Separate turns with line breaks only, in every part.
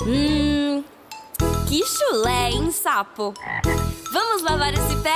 Que chulé, hein, sapo? Vamos lavar esse pé?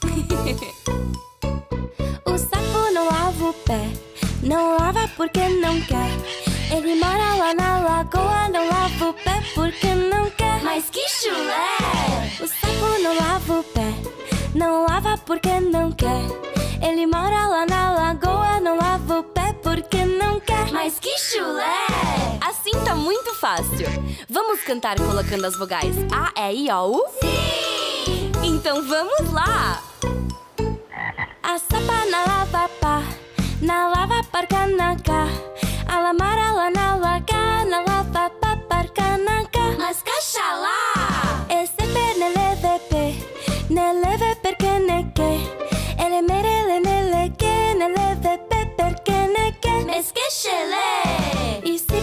O sapo não lava o pé, não lava porque não quer. Ele mora lá na lagoa, não lava o pé porque não quer. Mas que chulé! O sapo não lava o pé, não lava porque não quer. Ele mora lá na lagoa, não lava o pé porque não quer. Mas que chulé! Assim tá muito fácil. Vamos cantar colocando as vogais A, E, I, O, U? Sim! Então vamos lá! A sapa na lava pá, na lava parca na cá. A lamara lá na laga, na lava pá parca na cá. Mas caxalá! Esse pé nele perché ne che. Ele merele nele che, nele pe perché ne che. Mas que chelé! E se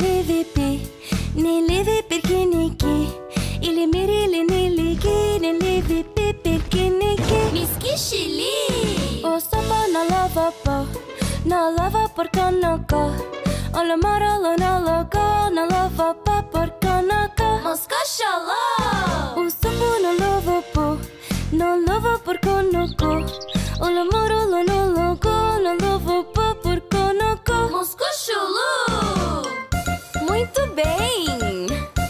ni livi perché ni ki. Ili mirili ni ligi, ni livi perché ni ki. Mas que chili! O sopo na lava po, na lava porca no co. O lo moro lo no logo, na lava po porca no co. Mas cachalá! O sopo na lava po, na lava porca no co. O lo moro lo no logo, na lava po porca no co. Mas cachalá! Muito bem!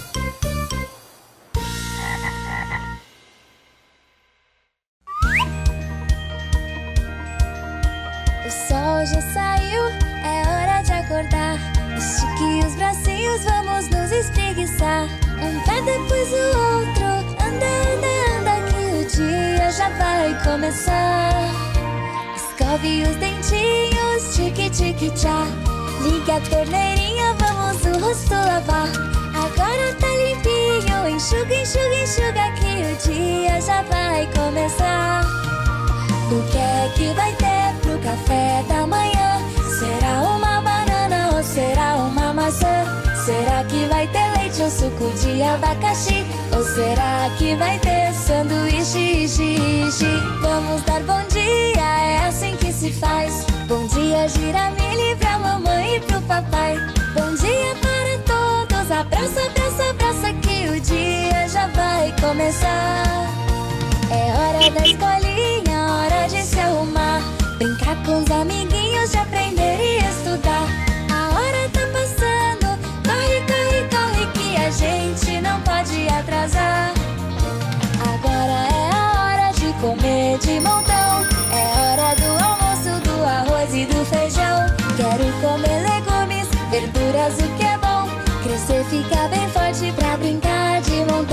O sol já saiu, é hora de acordar. Estique os bracinhos, vamos nos espreguiçar. Um pé depois o outro, anda, anda, anda, que o dia já vai começar. Escove os dentinhos, tique, tique, tchá. Ligue a torneirinha, vamos o rosto lavar. Agora tá limpinho, enxuga, enxuga, enxuga, que o dia já vai começar. O que é que vai ter pro café da manhã? Será uma banana ou será uma maçã? Será que vai ter leite ou suco de abacaxi? Ou será que vai ter sanduíche, ishi, ishi? Vamos dar bom dia, é assim que se faz. Bom dia, Giramilho, pra mamãe e pro papai. Bom dia para todos, abraça, abraça, abraça, que o dia já vai começar. É hora da escolinha, hora de se arrumar. Brincar com os amiguinhos, de aprender e estudar. A hora tá passando, corre, corre, corre, que a gente não pode atrasar. Agora é a hora de comer de montão. É hora do almoço, do arroz e do feijão. Quero comer legumes, verduras, o que é bom. Crescer, ficar bem forte pra brincar de montão.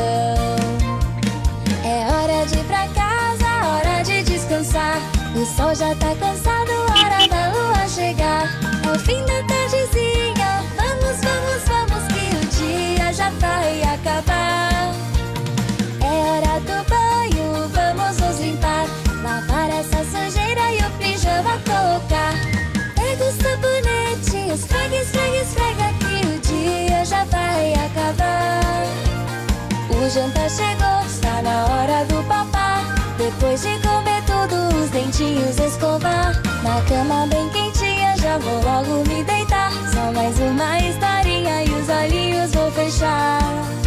É hora de ir pra casa, hora de descansar. O sol já tá cansado, hora da lua chegar. É o fim da tardezinha, vamos, vamos, vamos, que o dia já vai acabar. É hora do banho, vamos nos limpar. Lavar essa sujeira e o pijama colocar. Pega o sabonete, esfrega, esfrega, esfrega, que o dia já vai acabar. O jantar chegou, está na hora do papá. Depois de comer tudo, os dentinhos escovar. Na cama bem quentinha, já vou logo me deitar. Só mais uma historinha e os olhinhos vou fechar.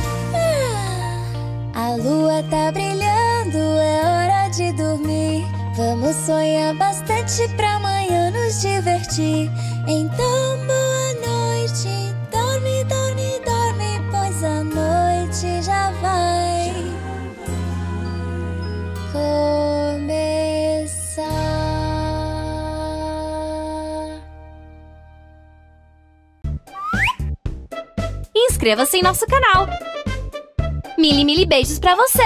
A lua tá brilhando, é hora de dormir. Vamos sonhar bastante pra amanhã nos divertir. Então boa noite, dorme, dorme, dorme, pois a noite já vai começar.
Inscreva-se em nosso canal. Mili, mili beijos pra você.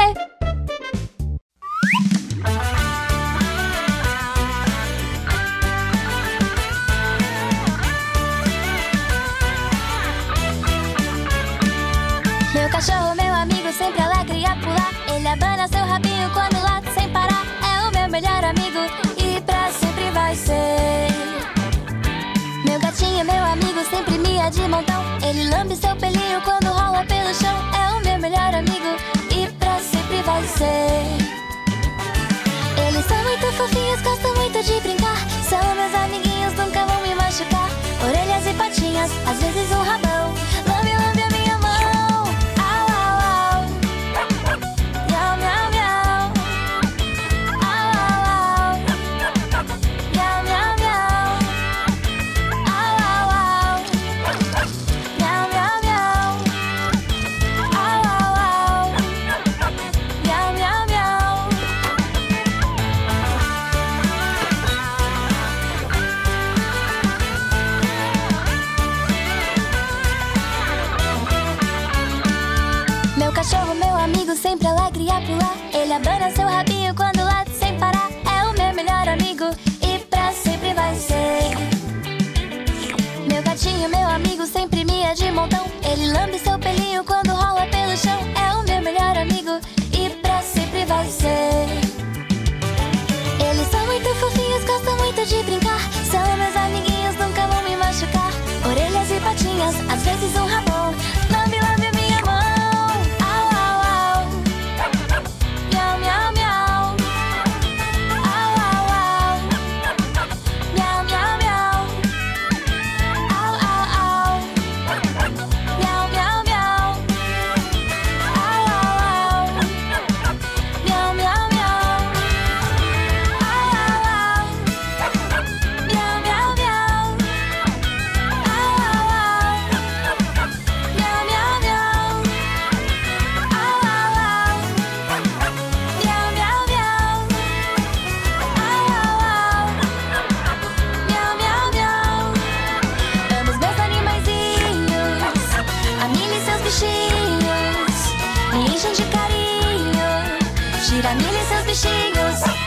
Meu cachorro, meu amigo, sempre alegre a pular. Ele abana seu rabinho quando late sem parar. É o meu melhor amigo e pra sempre vai ser. Meu gatinho, meu amigo, sempre mia de montão. Ele lambe seu pelinho quando rola pelo chão. É o meu melhor amigo e pra sempre vai ser. Eles são muito fofinhos, gostam muito de brincar. São meus amiguinhos, nunca vão me machucar. Orelhas e patinhas, às vezes um rabão. Lambe, lambe a minha mão. sempre alegre a pular. Ele abana seu rabinho quando late sem parar. É o meu melhor amigo e pra sempre vai ser. Meu gatinho, meu amigo, sempre mia de montão. Ele lambe seu pelinho quando rola pelo chão. É o meu melhor amigo e pra sempre vai ser. Eles são muito fofinhos, gostam muito de brincar. São meus amiguinhos, nunca vão me machucar. Orelhas e patinhas, às vezes um rabão. Lambe, lambe a minha mão. Au, au, au. Miau, miau, miau. Au, au, au. Miau, miau, miau. Au, au, au. Miau, miau, miau. Au, au, au. Miau, miau, miau. Au, au, au. Miau, miau, miau. Au, au, au. Miau, miau, miau. Au, au, au. Miau, miau, miau. Au, au, au. Miau, miau, miau. Vamos, meus animaizinhos, a Milly e seus bichinhos me enchem de carinho. Tira a Milly e seus bichinhos.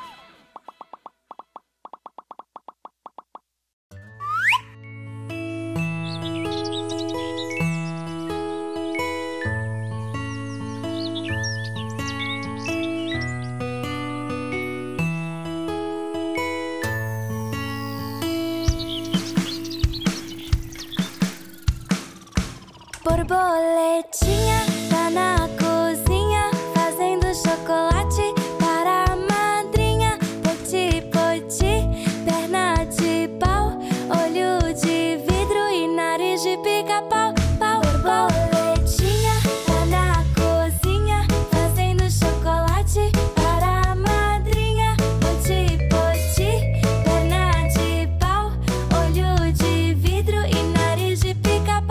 Borboletinha tá na cozinha fazendo chocolate para a madrinha. Poti, poti, perna de pau, olho de vidro e nariz de pica-pau. Pau, borboletinha tá na cozinha fazendo chocolate para a madrinha. Poti, poti, perna de pau, olho de vidro e nariz de pica-pau.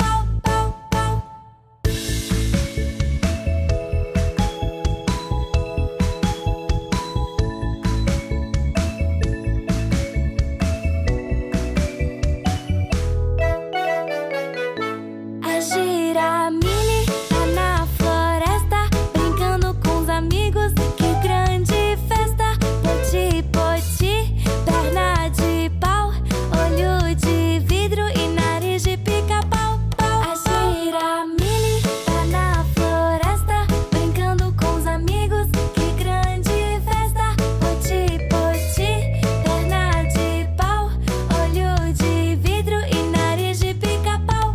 A Giramilly tá na floresta brincando com os amigos. Que grande festa! Poti, poti, perna de pau, olho de vidro e nariz de pica-pau. A Giramilly tá na floresta brincando com os amigos. Que grande festa! Poti, poti, perna de pau, olho de vidro e nariz de pica-pau.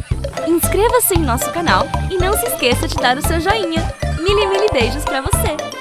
Inscreva-se em nosso canal e não se esqueça de dar o seu joinha. Milly, milly beijos pra você!